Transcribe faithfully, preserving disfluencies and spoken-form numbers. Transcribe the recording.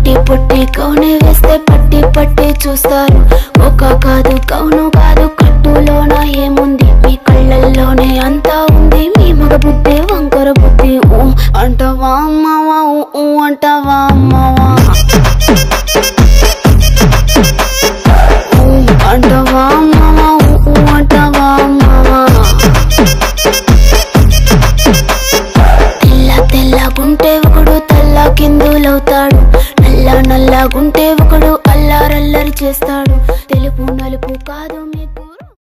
పొట్టి పొట్టి కౌనే వేస్తే పట్టి పట్టి చూస్తారు. ఒక కాదు కౌను కాదు కట్టులోన ఏముంది, మీ కళ్ళల్లోనే అంతా ఉంది, మీ మగ బుద్ధే